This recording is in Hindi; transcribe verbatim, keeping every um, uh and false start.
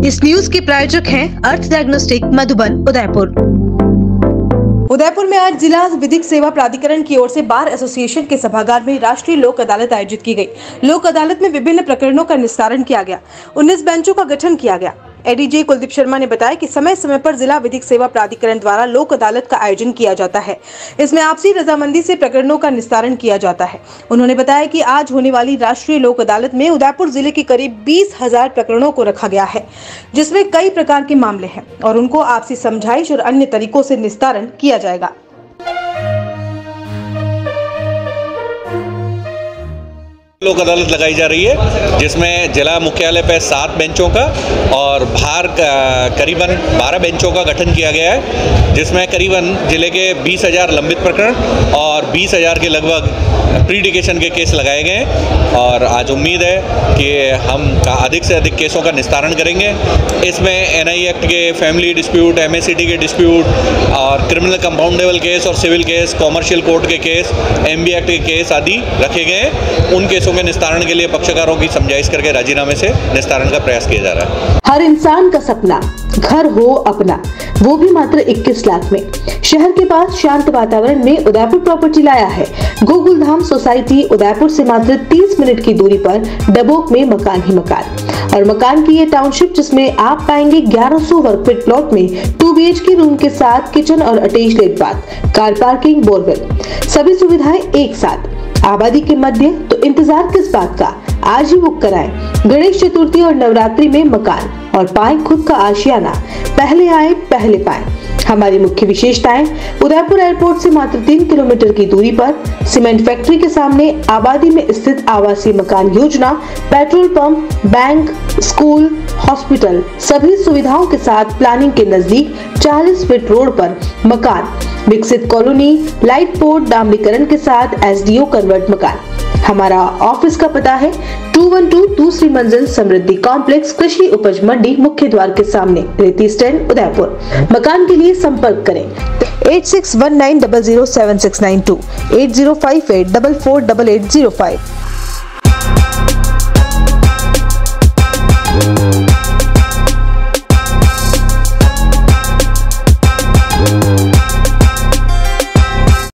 इस न्यूज के प्रायोजक हैं अर्थ डायग्नोस्टिक मधुबन उदयपुर। उदयपुर में आज जिला विधिक सेवा प्राधिकरण की ओर से बार एसोसिएशन के सभागार में राष्ट्रीय लोक अदालत आयोजित की गई। लोक अदालत में विभिन्न प्रकरणों का निस्तारण किया गया। उन्नीस बेंचों का गठन किया गया। एडीजे कुलदीप शर्मा ने बताया कि समय समय पर जिला विधिक सेवा प्राधिकरण द्वारा लोक अदालत का आयोजन किया जाता है। इसमें आपसी रजामंदी से प्रकरणों का निस्तारण किया जाता है। उन्होंने बताया कि आज होने वाली राष्ट्रीय लोक अदालत में उदयपुर जिले के करीब बीस हजार प्रकरणों को रखा गया है, जिसमें कई प्रकार के मामले हैं और उनको आपसी समझाइश और अन्य तरीकों से निस्तारण किया जाएगा। लोक अदालत लगाई जा रही है, जिसमें जिला मुख्यालय पे सात बेंचों का और बाहर करीबन बारह बेंचों का गठन किया गया है, जिसमें करीबन जिले के बीस हजार लंबित प्रकरण और बीस हजार के लगभग प्रीडिकेशन के केस लगाए गए हैं। और आज उम्मीद है कि हम का अधिक से अधिक केसों का निस्तारण करेंगे। इसमें एनआई एक्ट के फैमिली डिस्प्यूट, एमएससीटी के डिस्प्यूट और क्रिमिनल कंपाउंडेबल केस और सिविल केस, कॉमर्शियल कोर्ट के केस, एमबी एक्ट के केस आदि रखे गए हैं। उन केसों के निस्तारण के लिए पक्षकारों की समझाइश करके राजीनामे से निस्तारण का प्रयास किया जा रहा है। हर इंसान का सपना घर हो अपना, वो भी मात्र इक्कीस लाख में। शहर के पास शांत वातावरण में उदयपुर प्रॉपर्टी लाया है। गोकुलधाम सोसाइटी उदयपुर से मात्र तीस मिनट की दूरी पर डबोक में मकान ही मकान और मकान की ये टाउनशिप, जिसमें आप पाएंगे ग्यारह सौ वर्ग फीट प्लॉट में टू बीएचके रूम के साथ किचन और attached bath, car parking, borewell, सभी सुविधाएं एक साथ, आबादी के मध्य। तो इंतजार किस बात का, आज ही बुक कराएं। गणेश चतुर्थी और नवरात्रि में मकान और पाएं खुद का आशियाना। पहले आए पहले पाएं। हमारी मुख्य विशेषताएं: उदयपुर एयरपोर्ट से मात्र तीन किलोमीटर की दूरी पर, सीमेंट फैक्ट्री के सामने, आबादी में स्थित आवासीय मकान योजना, petrol pump, bank, school, hospital, सभी सुविधाओं के साथ प्लानिंग के नजदीक चालीस फीट रोड पर मकान, विकसित कॉलोनी, लाइट पोर्ट, डामरीकरण के साथ एसडीओ कन्वर्ट मकान। हमारा ऑफिस का पता है दो सौ बारह दूसरी मंजिल समृद्धि कॉम्प्लेक्स, कृषि उपज मंडी, मुख्य द्वार के सामने, रेती स्टैंड, उदयपुर। मकान के लिए संपर्क करें eight six one nine zero zero seven six nine two, eight zero five eight four four eight eight zero five.